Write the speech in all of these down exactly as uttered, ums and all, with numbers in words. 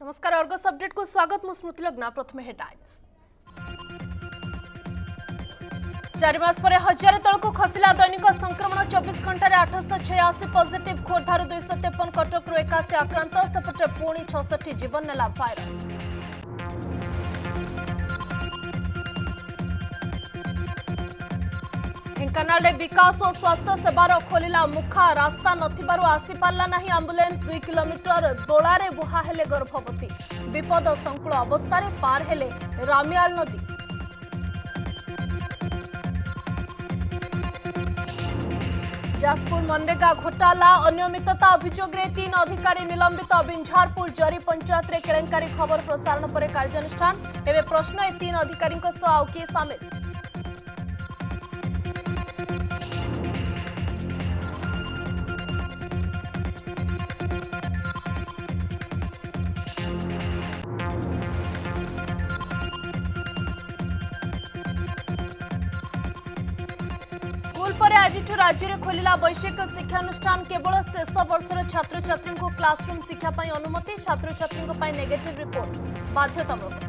नमस्कार Argus update को स्वागत। मु स्मृति लग्ना। प्रथम हेडलाइंस। चार मास पर हजार तलक खसला दैनिक संक्रमण चौबीस घंटे आठश छयासी पॉजिटिव। खोर्धार दुईश तेपन कटकू एकाशी आक्रांत सेपटे पुणी छठी जीवन नेला भाइरस। ढेंकानाल विकास और स्वास्थ्य सेवार खोलिला मुखा। रास्ता नथिबारु आसी पारला नाही एम्बुलेंस। दुई किलोमीटर दोलारे बुहा हेले गर्भवती। विपद संकुल अवस्था पार हेले रामियाल नदी। जाजपुर मनरेगा घोटाला अनियमितता अभियोग रे तीन अधिकारी निलंबित। बिंझारपुर जरी पंचायत रे केलेंकारी खबर प्रसारण पर कार्यानुष्ठान। एवं प्रश्न ए तीन अधिकारी आउ किए सामिल। आज राज्य में खोलिला वैश्विक शिक्षानुष्ठान। केवल शेष वर्षर छात्र छात्री को क्लासरूम शिक्षा अनुमति। छात्र छात्री नेगेटिव रिपोर्ट बाध्यतामूलक।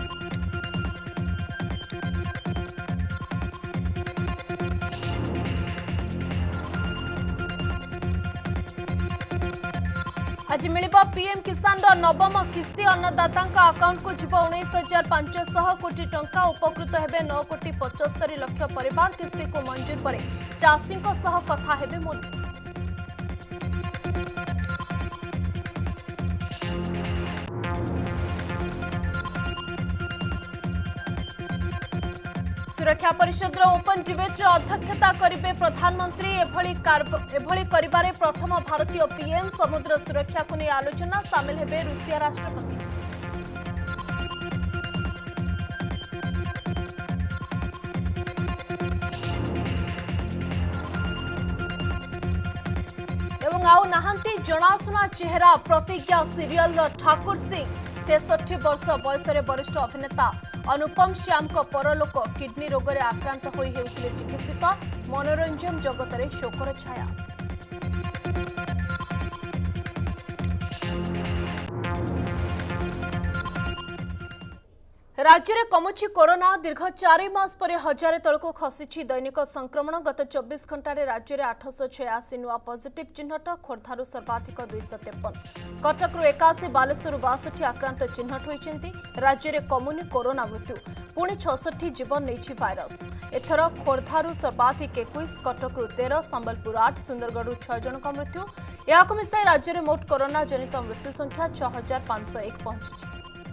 आज मिलिबा पीएम किसान नवम किस्ती। अन्नदाता अकाउंट को जीव उन्नीस हजार पांचश कोटी टंका। उपकृत हेबे नौ कोटी पचस्तरी लक्ष परिवार। किस्ती को मंजूर पर चाषी कथा हेबे मोदी। सुरक्षा परिषद ओपन डिबेट अध्यक्षता करेंगे प्रधानमंत्री। एभली एभली करिबारे प्रथम भारतीय पीएम। समुद्र सुरक्षा को नहीं आलोचना। सामिल हेबे रूसिया राष्ट्रपति। एवं आउ नाहांती जनाशुना चेहरा प्रतिज्ञा सीरियल ठाकुर सिंह। तेसठी वर्ष बयस वरिष्ठ अभिनेता अनुपम श्याम को परलोक। किडनी रोग में आक्रांत होई हेउथिले चिकित्सित। मनोरंजन जगत में शोकर छाया। राज्य में कमुची कोरोना। दीर्घ चार मास पर हजार तलक खसी दैनिक संक्रमण। गत चौबीस घंटे राज्य में आठश छयासी नुआ पॉजिटिव चिन्हट। खोर्धार सर्वाधिक दुईश तेपन। कटकू एकाशी बालेश्वर बासठी आक्रांत चिन्हट होती। राज्य में कमुनी कोरोना मृत्यु। पुणी छठी जीवन नहीं भाइरस। एथर खोर्धार सर्वाधिक इक्कीस। कटकू तेरह। संबलपुर आठ। सुंदरगढ़ छह जन मृत्यु। या मिसाई राज्य में मोट कोरोना जनित मृत्यु संख्या छह हजार पांच सौ एक पहुंची।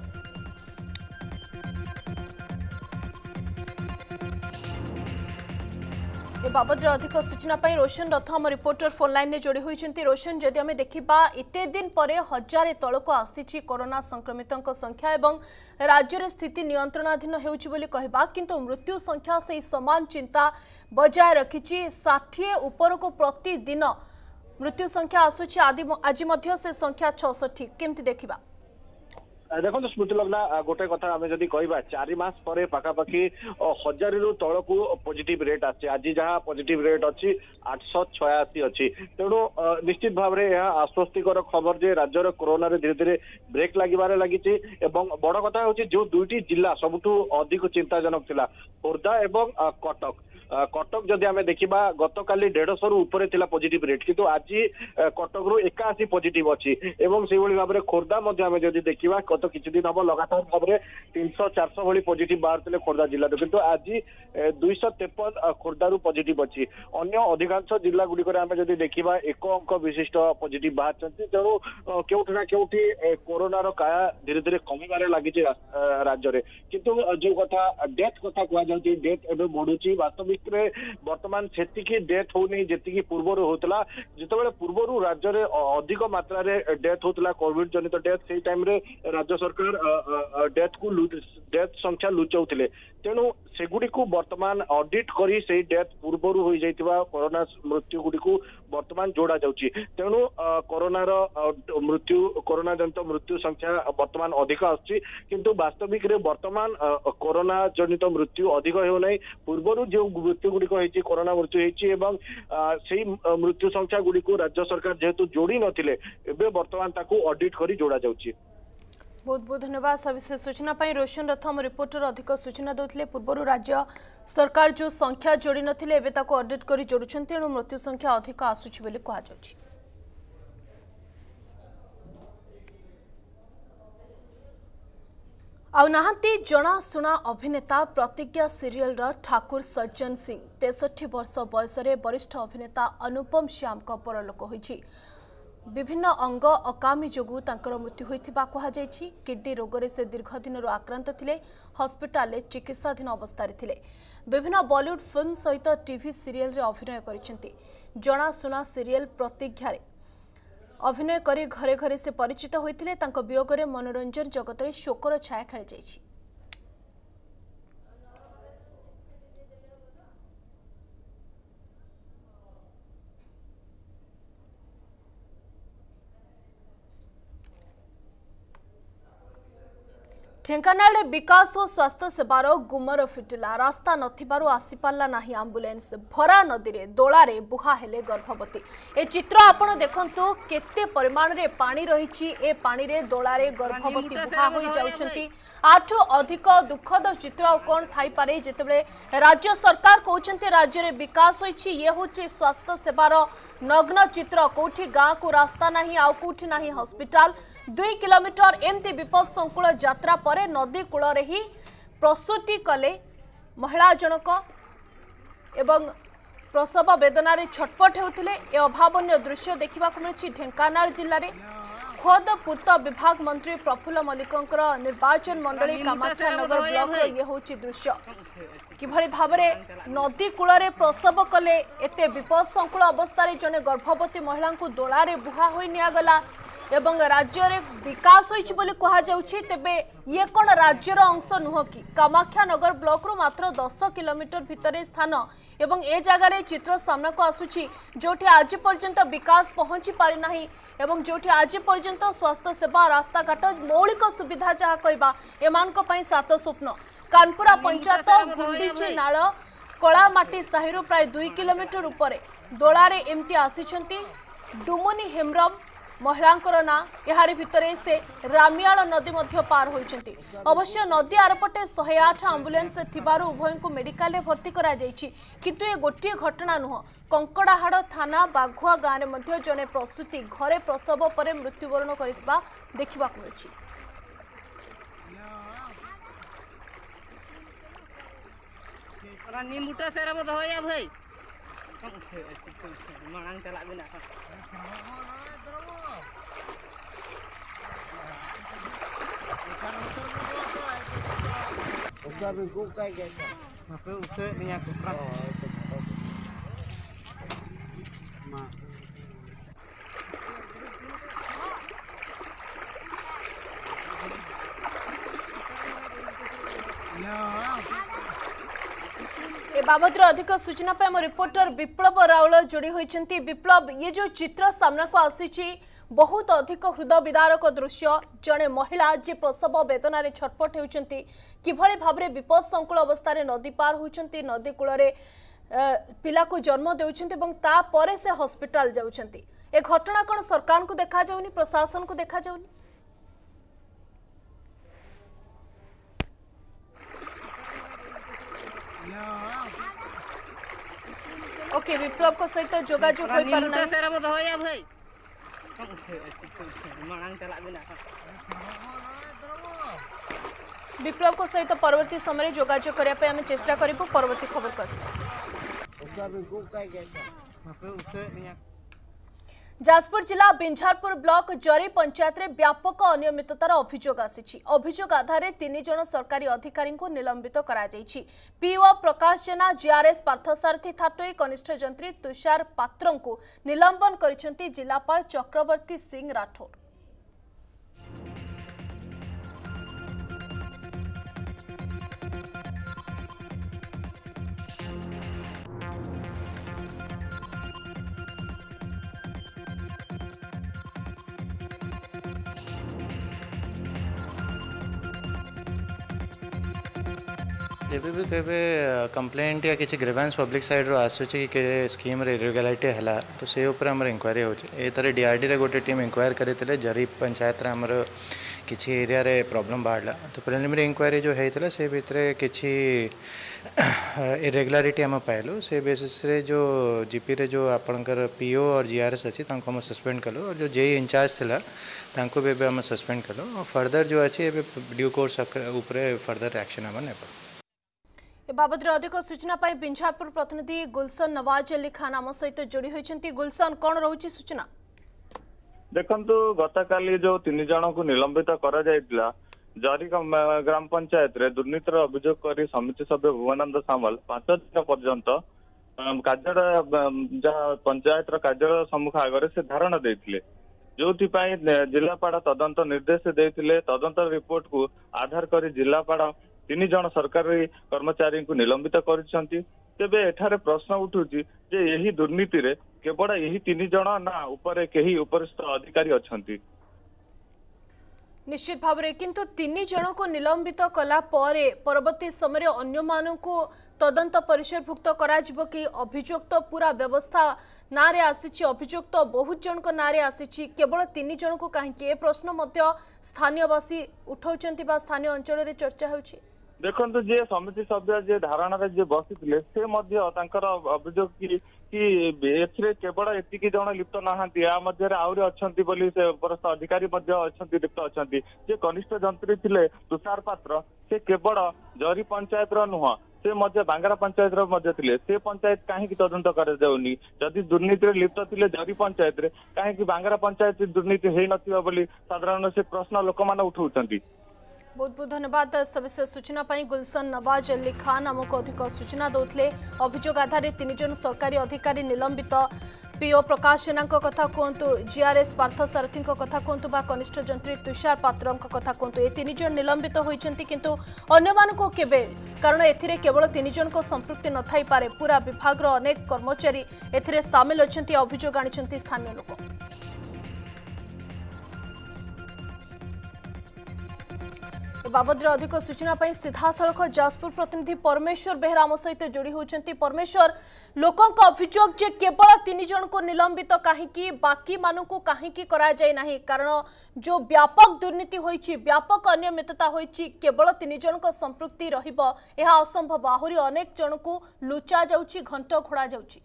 ए बाबद अधिक सूचना पाई रोशन रथ आम रिपोर्टर फोन लाइन में जोड़ी होती। रोशन, जदि आम देखा एते दिन पर हजार तलक आसी कोरोना संक्रमितों संख्या एवं राज्य में स्थिति नियंत्रणाधीन होगा, किंतु मृत्यु संख्या से समान चिंता बजाय रखी। षाठी ऊपर को प्रतिदिन मृत्यु संख्या आसूची। आज से संख्या छठी केमती देखा। देखो स्मृति लग्ना गोटे कथा आम जदि कह चार मास पर पाखापाखि हजार रु तल को पॉजिटिव रेट आछे। आज जहाँ पॉजिटिव रेट अच्छी आठश छयासी अच्छी। तेणु निश्चित भाव में यह आश्वस्तिकर खबर जे राज्यर कोरोना रे धीरे धीरे ब्रेक लगे लगी। बड़ कथा हूँ जो दुईटी जिला सबुठू अधिक चिंताजनक थिला खोर्धा एवं कटक। कटक जदि आम देखा गत काली डेढ़श रु ऊपर थिला पॉजिटिव रेट, किंतु आज कटक रु एकाशी पॉजिटिव अच्छी। एवं से भाव में खोर्धा आम जदि देखा गत किछि दिन हम लगातार भाव में तीन सौ चार सौ भली पॉजिटिव बाहर खोर्धा जिले, किंतु आज दुईश तेपन खोर्धारू पॉजिटिव अच्छी। अन्य अधिकांश जिला गुड़िक आम जदि देखा एक अंक विशिष्ट पॉजिटिव बाहर। तेणु केउठना केउठी कोरोनार काया धीरे धीरे कमिबारे लगी राज्य में। किंतु जो कथा डेथ कथा कह डेथ एवं बढ़ुची। वास्तविक वर्तमान से डेथ होनी जी पूर्वर होता। जिते पूर्वर राज्य में अधिक मात्रा डेथ होता कोविड जनित डेथ, से टाइम रे राज्य सरकार डेथ को डेथ संख्या लुचाउथिले। तेणु सेगुडी को वर्तमान ऑडिट करी से डेथ पूर्वर हो जाइतिबा कोरोना मृत्यु गुडी को वर्तमान जोड़ा जाउची। तेणु कोरोनार मृत्यु कोरोना जनित मृत्यु संख्या वर्तमान अधिक आछि, किंतु वास्तविक रे वर्तमान कोरोना जनित मृत्यु अधिक हो नै। पूर्वर जो मृत्यु गुडी को हेची कोरोना मृत्यु हेची एवं सेही मृत्यु संख्या गुडी को राज्य सरकार जेहेतु जोड़ी नथिले एबे वर्तमान ताकू ऑडिट करी जोड़ा जाउची। बहुत बहुत धन्यवाद सविशेष सूचना पाई रोशन रथ आम रिपोर्टर अधिक सूचना देते पूर्व राज्य सरकार जो संख्या जोड़ी नथिले एबे ताको अपडेट करी जोड़ुछन्ति एणु मृत्यु संख्या अधिक आसुछि बोली कहा जाउछि। आउ नाहांती जनाशुना अभिनेता प्रतिज्ञा सीरियल ठाकुर सज्जन सिंह तेसठी वर्ष बयस वरिष्ठ अभिनेता अनुपम श्याम परलोक होइछि। विभिन्न अंग अकामी जोगु तांकर मृत्यु होइथिबा कहा जायछि। किडनी रोगरे से दीर्घ दिन आक्रांत थिले, हस्पिटाल चिकित्साधीन अवस्था थिले। विभिन्न बॉलीवुड फिल्म सहित टीवी सीरियल रे अभिनय करिसेंति। जनाशुना सीरियल प्रतिज्ञा रे अभिनय करी घरे घरे से परिचित होइथिले। तांको वियोगरे मनोरंजन जगत रे शोकर छाया खेली जायछि। ढेंकानाल विकास और स्वास्थ्य सेवार गुमर फिटिला। रास्ता नथिबारु आसी पारला नाही एम्बुलेंस। भरा नदी रे दोलारे बुहा हेले गर्भवती। ए चित्र आपण देखंतु केते परिमाण रे पानी रहिछि। ए पानी रे दोलारे गर्भवती बुहा होई जाउछंती। आठो अधिक दुखद चित्र कोन थाई पारे जेतेबे राज्य सरकार कहउछंती राज्य रे विकास होइछि। ये होछि स्वास्थ्य सेवार नग्न चित्र। कोठी गां को रास्ता नाही आउ कोठी नाही हॉस्पिटल। दुई किलोमीटर एमती विपद संकुल यात्रा पर नदी कूल ही प्रसूति कले महिला जनक एवं प्रसव वेदन छटपट होते। ए अभावन दृश्य देखा मिली ढेंकानाल जिले में। खोद पूर्त विभाग मंत्री प्रफुल्ल मल्लिकंकर निर्वाचन मंडली कामाख्या नगर ब्लॉक ये हूँ दृश्य किभली भाव नदी कूल प्रसव कले एते विपद संकुल अवस्था जने गर्भवती महिला को दोलारे बुहा हो निगला एवं राज्य रे विकास होइछि बोली कहा जाउछि। तेबे ये कोन राज्यर अंश नुह कि कामाख्या नगर ब्लॉक रो मात्र दस किलोमीटर भितरे स्थान एवं ए जगह रे चित्र सामना को आसुछि जोठी आज पर्यंत विकास पहुंची पारि नाही एवं जोठी आज पर्यंत स्वास्थ्य सेवा रास्ता घाट मौलिक सुविधा जहा कहबा एमानक पई सात स्वप्न। कानपुरा पंचायत गुंडीची नाळ कଳାमाटी साहिरो प्राय दुई किलोमीटर ऊपर दोलारे एमती आसीछंती। डुमुनी हेम्रम महिलांकर ना यार भितरे से रामियाल नदी मध्य पार होइछंती। अवश्य नदी आरपटे एक सौ आठ एम्बुलेंस थिबारु उभय को मेडिकल भर्ती करा जायछि। किंतु ए गोटिए घटना नुह। कंकड़ाहाड़ थाना बाघुआ गाँव में मध्य जने प्रसूति घरे प्रसव पर मृत्युवरण करितबा देखिबा को मिलछि। नींबूटा सेरा बद होया भाई मांग चला बिना उसका भी गुप का कैसा मसे उसे निया कुकरा मां ए बाबद अधिक सूचना पे हम रिपोर्टर विप्लव राउल जोड़ी होइछंती। विप्लव ये जो चित्र सामना को आसीछि बहुत अधिक हृदय विदारक दृश्य। जड़े महिला जे प्रसव वेदन छटपट होउछंती किभली भाबरे विपद संकुल अवस्था नदी पार होउछंती। नदी कूल पिला को जन्म देउछंती एवं ता परे से हॉस्पिटल जाउछंती। ए घटना कोन सरकार को देखा जाउनी प्रशासन को देखा जाउनी? ओके विप्लव को सहित जोगाजोग होई पारुना सेरा बद होया भाई मांग चला बिना विप्लव को सहित परवर्ती समय जोगाजोग करने पे हमें चेष्टा करिबो। परवर्ती खबर को उसका भी गुप का कैसा मसे उसे निया जाजपुर जिला बिंझारपुर ब्लॉक जरी पंचायत रे व्यापक अनियमिततार अभियोग आसी। अभियोग आधार तीन जन सरकारी अधिकारी को निलंबित करा जायछि। पीओ प्रकाश जेना, जीआरएस पार्थसारथी थाटोई, कनिष्ठ जंत्री तुषार पात्र को निलंबन करिसेंती जिलापाल चक्रवर्ती सिंह राठौर। जब भी केबे कंप्लेंट या किसी ग्रीवेंस पब्लिक साइड रो आसुची कि स्कीम रे इरेगुलारिटी हला तो से ऊपर हमर इंक्वायरी होची। ए तरह डीआरडी रे गोटे टीम इंक्वायर करथिले जरी पंचायत रे हमर किसी एरिया रे प्रॉब्लम बाहरला तो प्रिलिमिनरी इंक्वायरी जो होता से भितर किसी इरेगुलारिटी आम पाइलु से बेसिस रे जो जीपी रे जो आपणकर पीओ और जीआरएस अच्छी आम सस्पेंड कलु और जो जेई इंचार्ज थिला तांको भी आम सस्पेंड कलु और फर्दर जो अच्छी ड्यू कोर्स उपरे फर्दर एक्शन आम नेब ए बाबद अधिक सूचना पाई बिंझारपुर प्रतिनिधि गुलशन नवाज अली खान आम सहित जोड़ी होती। गुलशन कौन रहुची सूचना? देखंतु गतकाली जो तीन जन को निलंबित करा जायतिला जरी ग्राम पंचायत रे दुर्नीतिर अभियोग करी समिति सभ्य भुवनानंद सामल पांच दिन पर्यंत कार्यालय पंचायत कार्यालय सम्मुख आगे से धारणा देथिले जो जिलापाड़ तदंत निर्देश देथिले तदंत रिपोर्ट को आधार करी जिलापाड़ तीन जन सरकारी कर्मचारी को निलंबित करिसेंती। तेबे एठारे प्रश्न उठुची जे यही दुर्नीति रे केवल यही तीन जन ना उपरे केही उपरिस्थ अधिकारी अछंती? निश्चित भाव में किंतु तीन जन को निलंबित कला परे परवर्ती समय अन्य मानकु तदंत परिसरभुक्त करा जिवो कि अभियुक्त तो पूरा व्यवस्था नारे आसीछि अभियुक्त तो बहुत जन को नारे आसीछि केवल तीन जन को कहीं प्रश्न मध्य स्थानीयवासी उठाउछंती बा स्थानीय अंचल रे चर्चा होछि। देखंतु जे समिति सभ्य जे धारणा रे जे बसिथिले से मध्य तांकर अभियोग कि कि एथिरे केवल एतिकी जन लिप्त नाहांती या मध्य आउरी अछंती बोली से उपरस्थ अधिकारी मध्य अछंती लिप्त अछंती जे कनिष्ठ जंत्री थिले तुषार पात्र से केवल जरी पंचायत रो नुह से मध्य बांगरा पंचायत रो मध्य थिले से पंचायत काहे कि तदंत करा जाउनी जदि दुर्नीति रे लिप्त थिले जरी पंचायत रे काहे कि बांगरा पंचायत दुर्नीति हेई नथिबा बोली साधारण से प्रश्न लोक माने उठाउछंती। बहुत बहुत धन्यवाद सविशेष सूचना पाई गुलशन नवाज अली खान आमको अधिक सूचना दौले अभियोग आधार तीन जन सरकारी अधिकारी निलंबित पीओ प्रकाश जेना कथा कहतु जीआरएस पार्थ सारथी कथा कहतु बा कनिष्ठ जंत्री तुषार पात्र कथा कहतु ए तीन जन निलंबित होइछंती किंतु अन्य मानको केबे कारण एथिरे केवल तीन जन को संपृक्ति न थाई पारे पूरा विभाग रो अनेक कर्मचारी एथिरे शामिल अछंती अभियोग आनिछंती स्थानीय लोक। बाबद अधिक सूचना पाई सीधा सड़क जाजपुर प्रतिनिधि परमेश्वर बेहरा आम सहित जोड़ी होती। परमेश्वर लोकों अभियोग जे केवल तीन जन को निलंबित कहीं बाकी मानू कहीं करा जाए नहीं कारण जो व्यापक दुर्नीति होइछि व्यापक अनियमितता होइछि केवल तीन जन को संपृक्ति रहिबो यह असंभव आहुरी अनेक जन को लुचा जाउछि घंट घोड़ा जाउछि।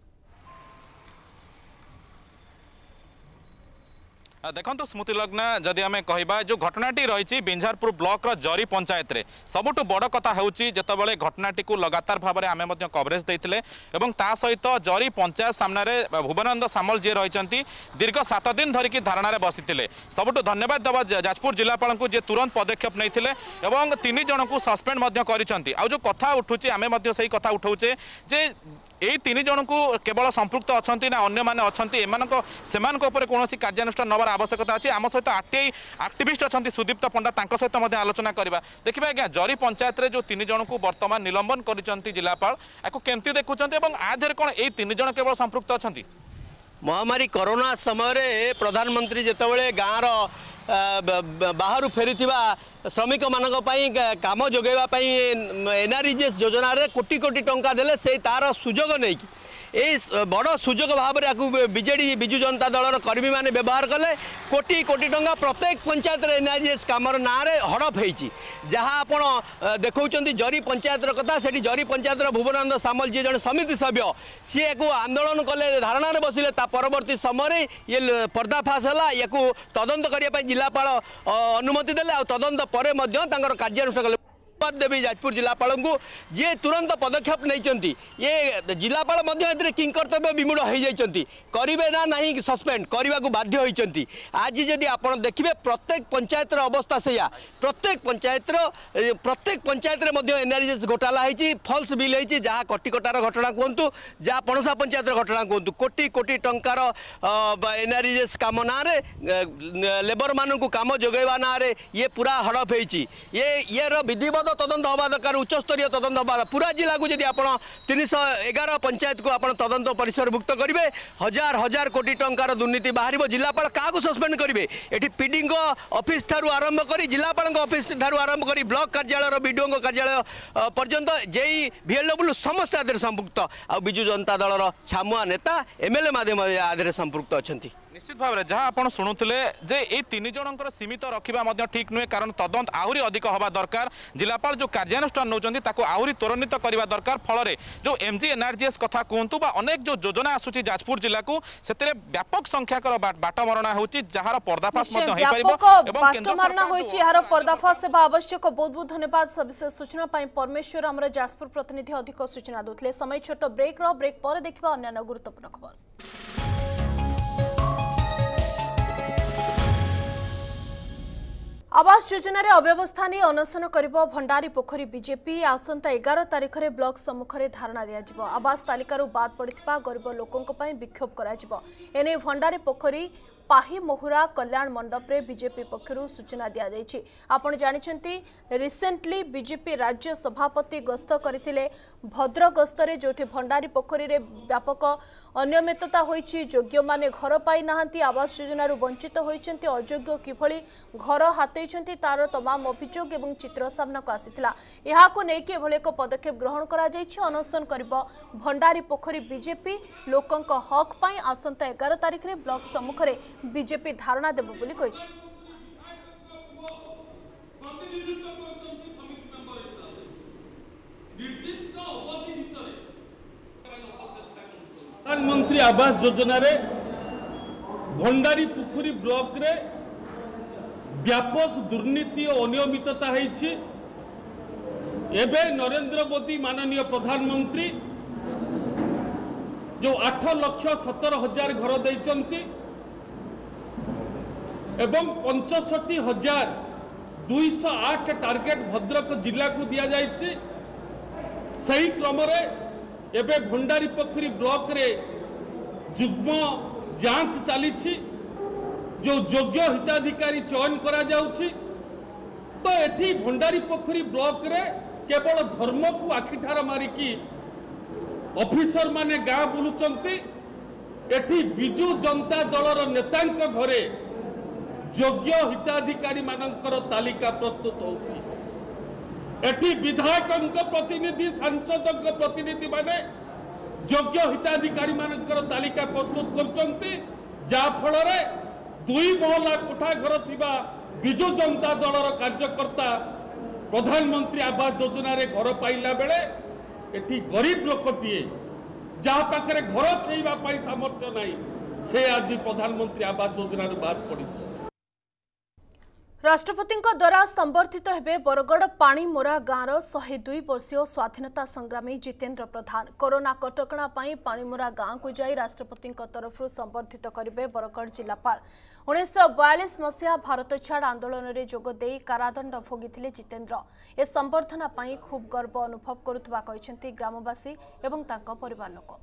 देखो स्मृति लग्न जदि आम कह जो घटनाटी रही बिंझारपुर ब्लॉक रो जरी पंचायत रे सबुठ बड़ कथा होउची जेतबेले घटनाटी को लगातार भाव में आम कवरेज देते और ता सहित जरी पंचायत सामने भुवनानंद सामल जी रही दीर्घ सात दिन धरिकी धारणा बसी सबुठ धन्यवाद देवा जाजपुर जिलापाल को जे तुरंत पदक्षेप नहीं तीन जन को सस्पेंड कर जो कथा उठुची आम से कथा उठाऊे जे यही तीन जन को केवल संपृक्त अच्छा ना अन्य मैंने अच्छा से कौन कार्यानुष्ठान नवार आवश्यकता अच्छी आम सहित आरटीआई आक्टिविस्ट अच्छा सुदीप्त पंडा सहित आलोचना करवा देखिए आज्ञा जरी पंचायत रे जो तीन जन को बर्तमान निलंबन कर जिलापाल आपको केमती देखुं आधे कौन यही तीन जन केवल संपृक्त अच्छा महामारी कोरोना समय प्रधानमंत्री जितेबाला गाँव बाहर फेरी श्रमिक मानक काम जोगेवाई एनआरईजीएस योजना रे कोटी कोटी टंका देले से तार सुजोग नहीं ये बड़ सुजोग भाव में बीजेडी बिजु जनता दलर कर्मी मैंने व्यवहार कले कोटी कोटी टंका प्रत्येक पंचायत एनआरईजीएस कामर ना हड़प होती जहाँ आप देखा जरी पंचायत कथा से जरी पंचायत भुवनानंद सामल जी जन समिति सभ्य सी आंदोलन कले धारणा परवर्ती परवर्ती समय ये पर्दाफाश है या तदंत करने जिलापाल अनुमति देले आ तदंत पर कार्यानुष्ठान कले देवी जाजपुर जिलापाल को जी तुरंत पदक्षेप नहीं ये जिलापाल किं कर्तव्य विमूढ़ हो जाती करेंगे ना नहीं सस्पेंड करने को बाध्य होती। आज जदि आप देखिए प्रत्येक पंचायत अवस्था से प्रत्येक पंचायत प्रत्येक पंचायत एनआरईजीएस घोटाला होती फल्स बिल होती जहाँ कटिकटार घटना कहतु जहाँ पणसा पंचायत घटना कहतु कोटी कोटी टंकार एनआरईजीएस कम ना लेबर मानू कम जोगेवा ना ये पूरा हड़प होती ये ये विधिवत तदंत हवा दरकार उच्चस्तरीय तदंत हवा पूरा जिला को जब आप तीन सौ एगार पंचायत को आप तदंत परिसरभुक्त करेंगे हजार हजार कोटी टंकार दुर्नीति बाहर जिलापाल क्या सस्पेंड करेंगे ये पीडी ऑफिस ठारू आरंभ कर जिलापाल ऑफिस ठारू आरंभ कर ब्लॉक कार्यालय बीडीओ कार्यालय पर्यंत जेई भिएलडब्ल्यू समस्त आदि संपुक्त आ बिजु जनता दलर छामुआ नेता एमएलए माध्यम आदि संपुक्त अच्छा। निश्चित भाव में जहाँ आप शुणुले जे ये तीन जनकर सीमित रखा ठीक नुहे कारण तदंत आहरी अधिक हवा दरकार जिलापाल जो कार्यानुष्ठान नौकरी आहरी त्वरान्वित करने दरकार फल जो एमजी एनआरजीएस कथा कहतु अनेक जो योजना आसूची जाजपुर जिला को से व्यापक संख्याकर बाटमरणा होची जार पर्दाफाश पर्दाफाश आवश्यक। बहुत बहुत धन्यवाद सविशेष सूचना परमेश्वर आमर जाजपुर प्रतिनिधि अधिक सूचना दूसरे समय छोट ब्रेक रो ब्रेक पर देखा अन्य गुरुत्वपूर्ण खबर। आवास योजना रे अव्यवस्था नहीं अनशन करिबो भंडारी पोखरी बीजेपी आसंता एगार तारिख में ब्लॉक सम्मुख में धारणा दिया आवास तालिकार बाद पड़ता गरीब लोकों विक्षोभ करा एने भंडारी पोखरी पाही मोहुरा कल्याण मंडप रे बीजेपी पक्षरु सूचना दिया जायछि। आपण जानिछंती रिसेंटली बीजेपी राज्य सभापति गस्त करथिले भद्र गस्त रे जोठी भंडारी पोखरी रे व्यापक अनियमितता होईछि योग्य माने घर पाई नाहंती आवास योजना रु वंचित होईछंती अयोग्य किभली घर हातेइछंती तार तमाम अभियोग एवं चित्र सामना को आसीथिला एहाको नेकी एभले एक पदक्षेप ग्रहण करा जायछि अनशन करबो भंडारी पोखरी बीजेपी लोकंक हक पाई आसंता एगार तारिख रे ब्लॉक सम्मुख रे बीजेपी धारणा देबो बोली कहिछि। प्रधानमंत्री आवास योजना रे भंडारी पुखुरी ब्लॉक रे व्यापक दुर्नीति और अनियमितता होईछि। एबे नरेंद्र मोदी माननीय प्रधानमंत्री जो आठ लक्ष सतर हजार घर देइचंती एवं पंचषठी हजार दुईश आठ टार्गेट भद्रक जिला को दिया जाइछि। सही क्रम रे एबे भंडारी पोखरी ब्लॉक रे जुग्म जांच चली जो योग्य हिताधिकारी चयन करा जाउछि। तो एठी भंडारी पोखरी ब्लॉक रे केवल धर्म को आखिठार मारिकी ऑफिसर माने गाँ बुलुचंती। एठी बिजु जनता दलर नेतांक घरे योग्य हिताधिकारी मानकर तालिका प्रस्तुत होउछि। एठी विधायक प्रतिनिधि सांसद प्रतिनिधि माने योग्य हिताधिकारी मानकर तालिका प्रस्तुत करचंती जा फल रे दुई महला कोठा घर थिबा बिजु जनता दलर कार्यकर्ता प्रधानमंत्री आवास योजना रे घर पाइला बेले एठी गरीब लोकटीए जहाँ पाखरे घर छेइबा पाई सामर्थ्य नहीं से आज प्रधानमंत्री आवास योजना रे बात पड़ी। राष्ट्रपति द्वारा संबर्धित हेबे बरगड़ पाणीमोरा गाँवर शहे दुई वर्षीय स्वाधीनता संग्रामी जितेंद्र प्रधान। कोरोना कटकणा पाई पाणीमोरा गाँव को जाई राष्ट्रपति तरफ संबर्धित करेंगे बरगड़ जिलापाल। उन्नीस बयालीस मसीहा भारत छाड़ आंदोलन में जोगदे कारादंड भोगी जितेंद्र ए संबर्धना पाई खूब गर्व अनुभव करुवा कहते ग्रामवासी एवं तांको परिवार लोक।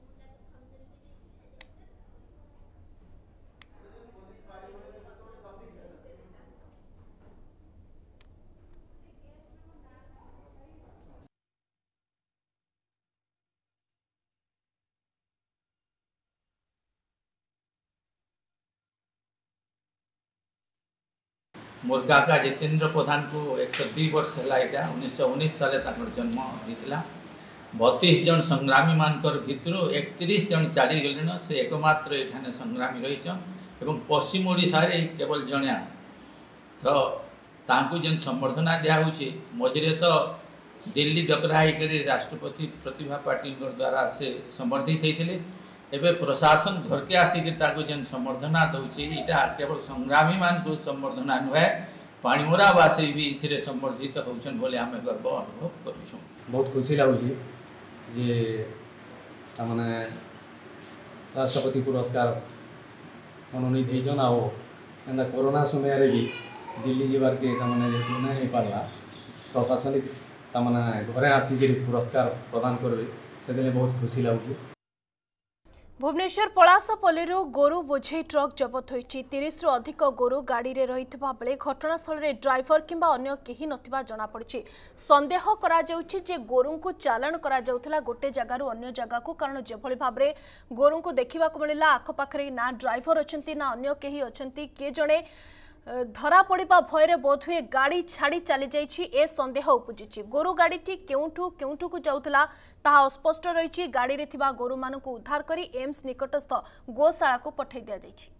मोर काका जितेंद्र प्रधान को एक सौ दुई वर्ष है उन्नीस सौ उन्नीस साल जन्म होता। बतीस जन संग्रामी मानकर भितर एकतीस जन चली गले से एकमात्र ये संग्रामी रही पश्चिम ओडिशा रे केवल जणिया तो तांकु जेन संबर्धना दिखाई मझे तो दिल्ली डकरा होकर राष्ट्रपति प्रतिभा पाटिल द्वारा से संबर्धित होते एवं प्रशासन घर के आसिक जेन संबर्धना दौर यहाँ केवल संग्रामी मान को संबर्धना नुहे पाणीमोरावासी भी इथिरे संबर्धित होचन बोले आम गर्व अनुभव करूँ। बहुत खुशी लगुच जे तमाने राष्ट्रपति पुरस्कार मनोनीत होचन आओ एंदा कोरोना समय रे भी दिल्ली जीवार के तमाने जेतु नहीं हो पारला प्रशासनिक तमाने घरे आसिक पुरस्कार प्रदान करबे से बहुत खुशी लगुच। भुवनेश्वर पलासपल्ली गोरु बोझे ट्रक जबत होती तीस रु अधिक गोरु गाड़ी में रही बेले घटनास्थल में ड्राइवर किंबा अन्य केही नथिबा जଣା पड़ी। संदेह करा जाउछि जे गोरु को चालाण करा जाउथला गोटे जगार अन्य जगह को कारण जेभली भाव में गोरु को देखा मिलला आखपाखे ना ड्राइवर अच्छा ना अन्य केही अच्छा किए जड़े धरा पड़ा भयर बोधहुए गाड़ी छाड़ी चली जाइछि ए संदेह उपजिछि। गोरु गाड़ीटी केउठु केउठु को जाउतला ताहा अस्पष्ट रहिछि। गाड़ी रे थिबा गोरु मानकु उद्धार करी एम्स निकटस्थ गोशाला को पठाई दिया जाइछि।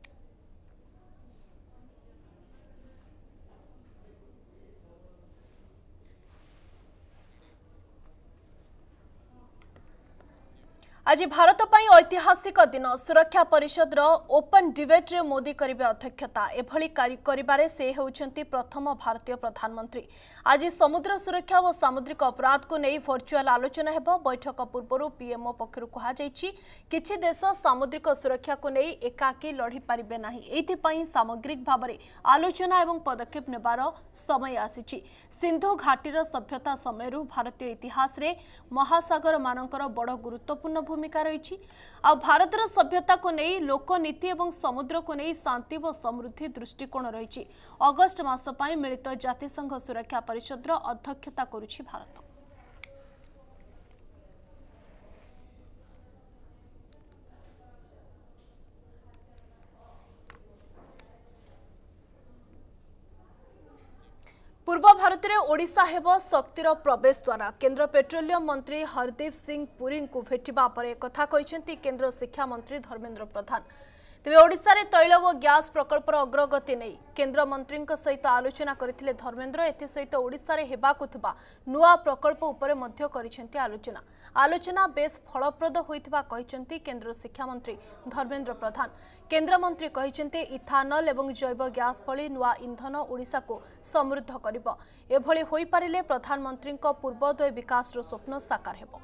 आज भारत पई ऐतिहासिक दिन। सुरक्षा परिषद रो ओपन डिबेट रे मोदी करिवे अध्यक्षता। एभली करिबारे से हेउछंती प्रथम भारतीय प्रधानमंत्री। आज समुद्र सुरक्षा और सामुद्रिक अपराध को नहीं वर्चुअल आलोचना हेबो। बैठक पूर्व पीएमओ पक्षरु कहा जायछि किछि देश सामुद्रिक सुरक्षा को नहीं एकाकी लड़ी पारिबे नाही। एथि पई सामग्रिक भाबरे आलोचना एवं पदक्षेप नेबार समय आसीछि। सिंधु घाटीर सभ्यता समयरु भारतीय इतिहास रे महासागर मानकर बड़ गुरुत्वपूर्ण भूमिका रही। आ भारतर सभ्यता को नहीं लोकनीति एवं समुद्र को नहीं शांति व समृद्धि दृष्टिकोण रही। अगस्ट मास पई मिलित जातिसंघ सुरक्षा परिषद अध्यक्षता करुछि भारत। पूर्व भारत में ओडिशा हेबो शक्तिर प्रवेश द्वारा। केंद्र पेट्रोलियम मंत्री हरदीप सिंह पुरी को भेटिबा परे कथा कहिसेंती केंद्र शिक्षा मंत्री धर्मेंद्र प्रधान। तेबे ओडिशा रे तैल और गैस प्रकल्पर अग्रगति नहीं केंद्र मंत्री सहित आलोचना करथिले धर्मेंद्र। एथि सहित ओडिशा रे हेबाकु थिबा नुआ प्रकल्प उपरे मध्य करिसेंती आलोचना। आलोचना बेस फलप्रद होइथिबा कहिसेंती केंद्र शिक्षा मंत्री धर्मेंद्र प्रधान। केंद्र मंत्री कहिसेंती इथानल एवं जैव गैस भली नुआ इंधन ओडिशा को समृद्ध करिबो। एभली होई पारिले प्रधानमंत्री पूर्वोदय विकास रो स्वप्न साकार हेबो।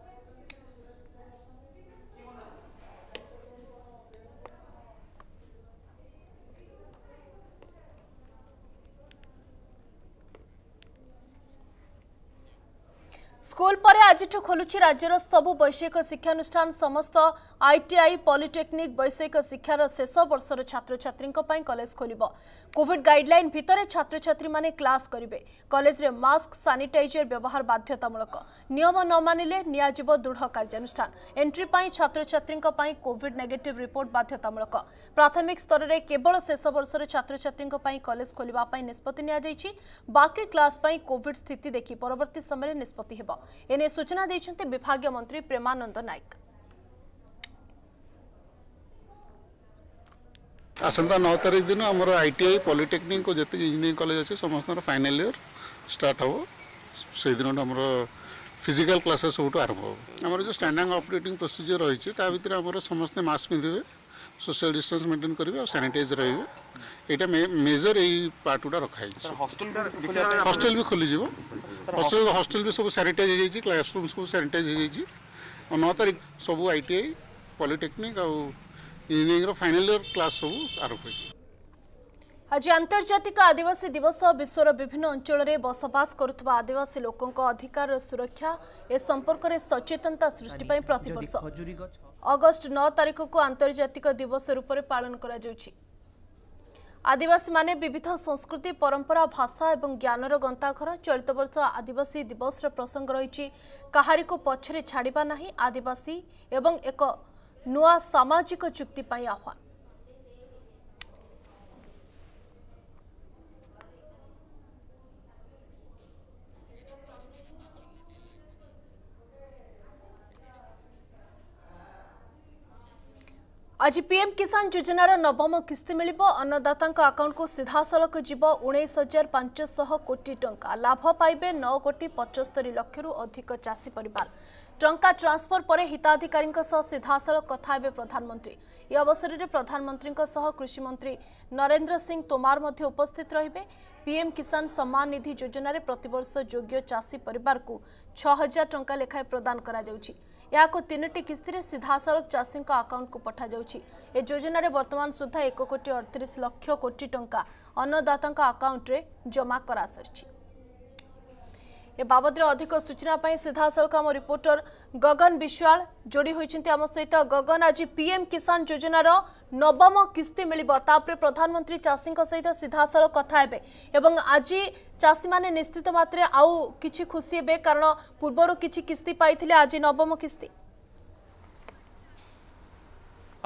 स्कूल पर आज खोलुची राज्यर सबु वैषयिक शिक्षानुष्ठान। समस्त आईटीआई पॉलिटेक्निक वैषयिक शिक्षार शेष वर्षर छात्र छात्री कॉलेज खोलिबो। कोविड गाइडलाइन भितर छात्र छात्री माने क्लास करिवे। कॉलेज रे मास्क सैनिटाइजर व्यवहार बाध्यतामूलक। नियम न मानिले नियाजिबो दृढ़ कार्यानुष्ठान। एंट्री पाई छात्र छात्री कोविड नेगेटिव रिपोर्ट बाध्यतामूलक। प्राथमिक स्तर रे केवल शेष वर्षर छात्र छात्री कॉलेज खोलिबा पाई निष्पत्ति निया जायछि। बाकी क्लास पाई कोविड स्थिति देखि परवर्ती समय निष्पत्ति हेबो। एने सूचना देछन्ते विभागीय मंत्री प्रेमानंद नायक। आसंता नौ तारीख दिन आमर आईटीआई पॉलिटेक्निक को जिते इंजीनियरिंग कॉलेज अच्छे समस्त फाइनल इयर स्टार्ट हम से दिन आम फिजिकल क्लासेस सब आरंभ हो। आम जो स्टैंडिंग ऑपरेटिंग प्रोसीजर रही भर आम समस्ते मास्क पिंधे सोशल डिस्टेंस मेंटेन करेंगे और सैनिटाइज रे। यहाँ मेजर यही पार्ट गुड़ा रखाई। हॉस्टल भी खोली हॉस्टल हॉस्टल भी सब सैनिटाइज हो क्लासरूम सब सैनिटाइज हो। नौ तारीख सब आईटीआई पॉलिटेक्निक और इंजीनियरिंग फाइनल इयर क्लास सब आरंभ हो। आज अंतर्जातिक आदिवासी दिवस। विश्वर विभिन्न अंचल में बसवास करुवा आदिवासी लोकों अधिकार सुरक्षा ए संपर्क में सचेतनता सृष्टि प्रतिवर्ष अगस्ट नौ तारीख को अंतर्जातिक दिवस रूप में पालन करा जाउछि। आदिवासी माने विविध संस्कृति परंपरा भाषा एवं ज्ञानर गंताघर। चलित वर्ष आदिवासी दिवस प्रसंग रही कहारी को पछरे छाड़िबा नहीं आदिवासी एवं एक नुआ सामाजिक चुक्ति पाई आह्वान। आज पीएम किसान योजनार नवम किस्ती मिलिबो। अन्नदाता अकाउंट को सीधा सलख जीव उन्नीस हजार पांचशह कोटी टंका। लाभ पाइबे नौ कोटी पचस्तरी लक्ष रु अधिक चाषी परिवार। टंका ट्रांसफर पर हिताधिकारी सीधा सलख कथा हेबे प्रधानमंत्री। यह अवसर में प्रधानमंत्री कृषि मंत्री नरेंद्र सिंह तोमार मध्य उपस्थित रहिबे। पीएम किसान सम्मान निधि योजना रे प्रतिवर्ष योग्य चाषी परिवार को छह हजार टंका लेखाएं प्रदान करा जाउछि। या को तीनटी किस्ती रे सीधा सलख चाषी अकाउंट को पठा जाउछि। ए योजना रे वर्तमान सुधा एक कोटी अड़तीस लक्ष कोटी टंका अन्नदाता अकाउंट रे जमा करा सरछि। ए बाबद अधिक सूचना पाई सीधा सलख आम रिपोर्टर गगन विश्वाल जोड़ी होइछन्ती आम सहित। गगन, आज पीएम किसान योजनार नवम किस्ती मिलिबो तापरे प्रधानमंत्री चाषी सहित सीधा सलख कथा हेबे एवं आज चाषी माने निश्चित मात्रे आउ किछि खुशी हेबे कारण पूर्वरु किछि किस्ती पाइथिले आज नवम किस्ती।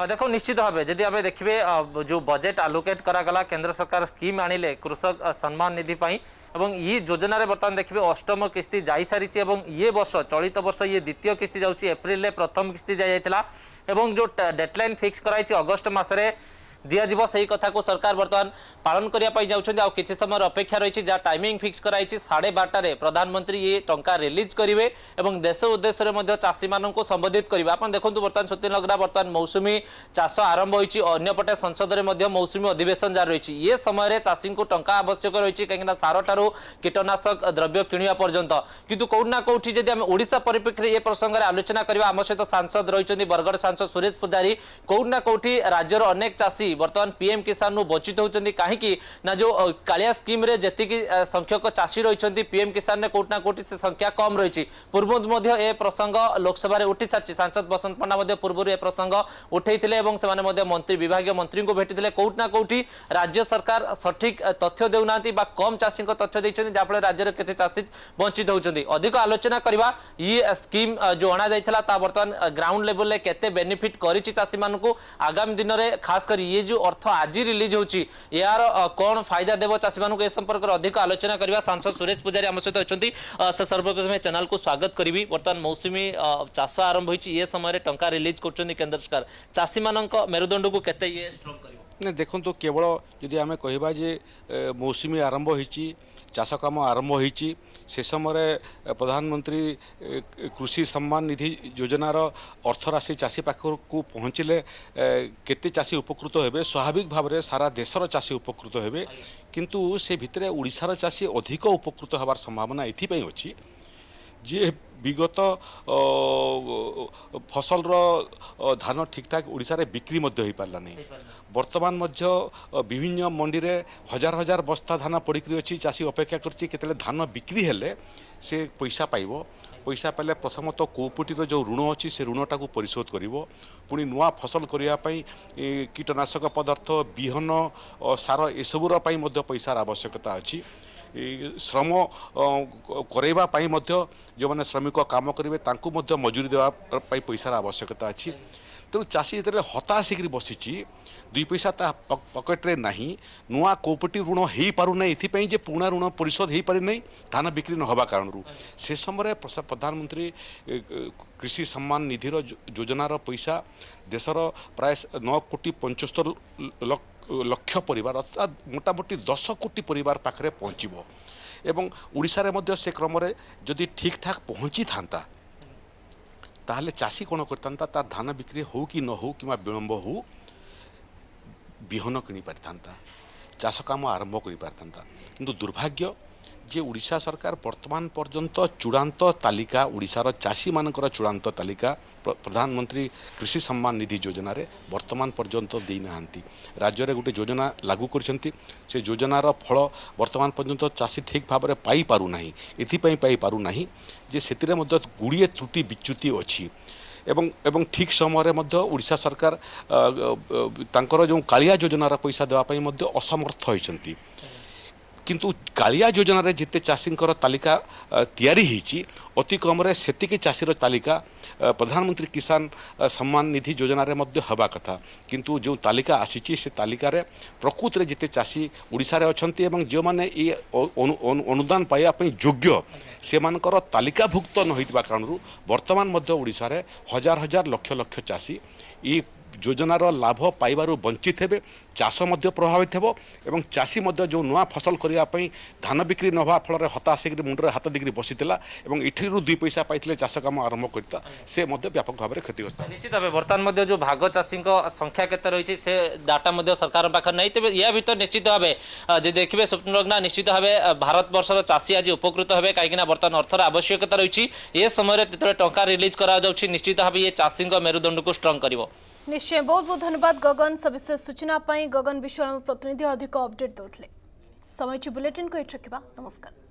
देखो निश्चित भाव जदि आम देखिए जो बजेट आलोकेट करागला केंद्र सरकार स्कीम आनिले कृषक सम्मान निधि पाई एवं ये योजना रे बर्तमान देखिए अष्टम किस्ती जाई सारी ये वर्ष चलित वर्ष ये द्वितीय किस्ती जाऊँगी एप्रिल प्रथम किस्ती जाइला एवं जो डेडलाइन फिक्स कराई अगस्ट मसरे दिज्व से कथा को सरकार बर्तमान पालन करने जाऊँ किसी समय अपेक्षा रही जहाँ टाइमिंग फिक्स कराई साढ़े बारटार प्रधानमंत्री ये टंका रिलीज करेंगे और देश उद्देश्य में चाषी मानक संबोधित करेंगे आप देखो बर्तमान सुतिनगरा बर्तमान मौसुमी चाष आरंभ होपटे संसद में मौसुमी अधिवेशन जारी रही ये समय चाषी को टंका आवश्यक रही कहीं सार ठारू कीटनाशक द्रव्य किणवा पर्यंत किंतु कौटना कौटी जब आम ओडिशा परिप्रेक्षी में ये प्रसंग में आलोचना करवा आम सहित सांसद रही बरगढ़ सांसद सुरेश पूजारी कौटना कौटी राज्यर अनेक चाषी बर्तमान पीएम किसान नु वंचित होती कहीं ना जो कालिया स्कीम रे जति संख्यक चाषी रही पीएम किसान ने कोटना कोटी से संख्या कम रही पूर्व ए प्रसंग लोकसभा उठी सारी सांसद बसंत पंडा पूर्व ए प्रसंग उठे से मंत्री विभाग मंत्री को भेटी कोटना कोटी राज्य सरकार सठिक तथ्य देना कम चाषी तथ्य देते जहाँफल राज्य में किसी चाषी वंचित होती अधिक आलोचना करवा ये स्कीम जो अणा जाता बर्तमान ग्राउंड लेवल में केते बेनिफिट करिछि चाषी मानकु आगामी दिन में खास कर ये जो अर्थ आज रिलीज होची यार कौन फायदा देव चाषी मानक ए संपर्क में अधिक आलोचना करवा सांसद सुरेश पूजारी आम सहित अच्छा से सर्वप्रथम चैनल को स्वागत करी बर्तमान मौसुमी चाष आरंभ होती ये समय टंका रिलीज कर केंद्र सरकार चाषी मानक मेरुदंड को केते ये स्ट्रॉन्ग करिवो ने देखो तो केवल यदि आम कहवा जे मौसुमी आरंभ होती चाष काम आरंभ होती से समय प्रधानमंत्री कृषि सम्मान निधि योजनार अर्थराशि चाषी पाखक पहुँचले केते चाषी उपकृत हेबे स्वाभाविक भाव में सारा देशर चाषी उपकृत हेबे किंतु से भितर ओडिशार चाषी अधिक उपकृत होबार संभावना एथिपाई अछि जे विगत फसल धान ठीक ठाक ओडिशा रे बिक्री मध्य हो पारला नहीं वर्तमान मध्य विभिन्न मंडी रे हजार हजार बस्ता धान पड़िक अच्छी चाषी अपेक्षा करछि केतले धान बिक्री हेले से पैसा पाइबो पैसा पाइले प्रथमतः कोऑपरेटिव जो ऋण अच्छी से ऋणटा को परिशोध करिवो पुणी नुआ फसल करने कीटनाशक पदार्थ बिहन सार एसबूर पैसार आवश्यकता अच्छी श्रम करवा जो मैंने श्रमिक काम करेंगे मजूरी देवाई पैसार आवश्यकता अच्छी तेणु चाषी जो हताश हो बसी दुई पैसा ता पकेट्रे ना नुआ कोऑपरेटिव ऋण हो पारना ये पुराणा ऋण परिशोध हो पारि धान बिक्री न होगा कारण से समय प्रधानमंत्री कृषि सम्मान निधिर योजनार पैसा देशर प्राय नौ कोटी पंचस्तर लक्ष परिवार अर्थात मोटामोटी दस कोटी परिवार पाखरे पहुँचब एवं ओडिशा रे मध्य से क्रम जदि ठीक ठाक पहुँची था ताहले चाषी कौन करता तार धान बिक्री हो कि न हो कि विलंब हो बिहन किणी पारि चाष काम आरंभ कर पारि किंतु दुर्भाग्य जे ओडिशा सरकार वर्तमान पर्यंत चूड़ांत तालिका ओडिशार चाषी मानकर चूड़ांत तालिका प्रधानमंत्री कृषि सम्मान निधि योजना रे वर्तमान पर्यंत देना राज्य रे गोटे योजना लागू करछंती से योजनार फल वर्तमान पर्यंत चाषी ठीक भाव में पाई पारु नाही एथिपई पाई पारु नाही जे सेतिरे मध्य गुड़िए त्रुटि विच्युति अछि एवं एवं ठीक समय मध्य ओडिशा सरकार तांकर जो कालिया योजनार पैसा देवाई मध्य असमर्थ होइछंती किंतु कालिया योजना रे जिते चाषी तालिका तैयारी होती अति कम सेतिकी चाषीर तालिका प्रधानमंत्री किसान सम्मान निधि योजना रे मध्य हवा कथा किंतु जो तालिका आसी से तालिका रे प्रकृत रे जिते चाषी ओडिशा रे अछंती एवं जो माने ये अनुदान पाइबा पई योग्य से मानकर तालिकाभुक्त न होइतबा कारणरू वर्तमान मध्य ओडिशा रे हजार हजार लक्ष लक्ष चाषी ये योजनार लाभ पाइबारु वंचित हेबे चाष मध्य प्रभावित हेबो एवं चाषी मध्य जो नुआ फसल करने धान बिक्री नवा फल हताश मुंडे हाथ दिग्री बसीला और इठी दुई पैसा पाई चाष कम आरंभ करता से मध्य व्यापक भाव में क्षतिग्रस्त निश्चित भाव बर्तमान मध्य जो भाग चाषी संख्या केते रही से डाटा मध्य सरकार पाखे नहीं तेज या भर निश्चित भाव जे देखिए स्वप्नलग्ना निश्चित भाव भारत वर्षर चाषी आज उपकृत हे कहीं बर्तमान अर्थर आवश्यकता रही है समय जो टंका रिलीज करा निश्चित भाव ये चाषी मेरुदंड को स्ट्रंग कर निश्चय बहुत बहुत धन्यवाद गगन सविशेष सूचना गगन विश्व प्रतिनिधि अधिक अपडेट देते समय बुलेटिन को एट रखा नमस्कार।